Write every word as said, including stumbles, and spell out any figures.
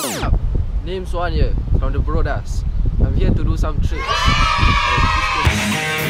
Name's Swan here from the Brodas. I'm here to do some tricks.